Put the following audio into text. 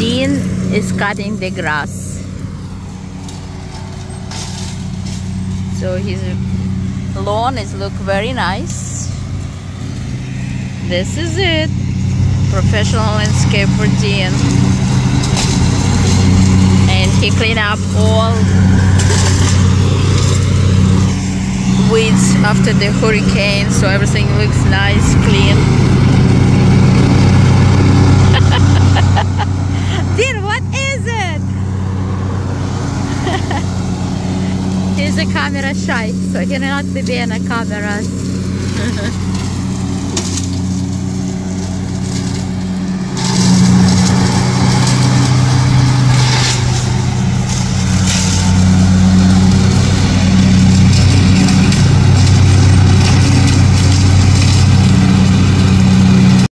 Dean is cutting the grass. So his lawn is look very nice. This is it. Professional landscaper Dean. And he cleaned up all weeds after the hurricane, so everything looks nice, clean. Dean, what is it? He's a camera shy, so he not be in a camera.